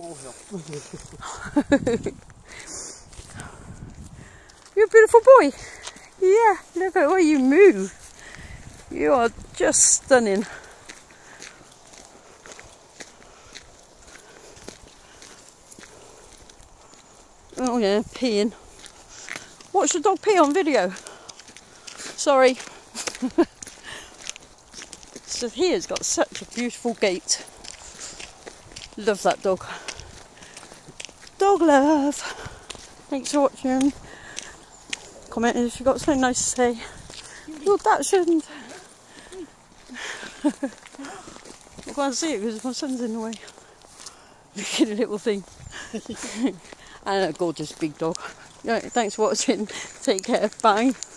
molehill. You're a beautiful boy. Yeah, look at the way you move. You are just stunning. Oh yeah, peeing. Watch the dog pee on video. Sorry. So he has got such a beautiful gait. Love that dog. Dog love. Thanks for watching. Comment if you've got something nice to say. Well, that shouldn't. I can't see it because my son's in the way. Look at the little thing. And a gorgeous big dog. Yeah, thanks for watching. Take care. Bye.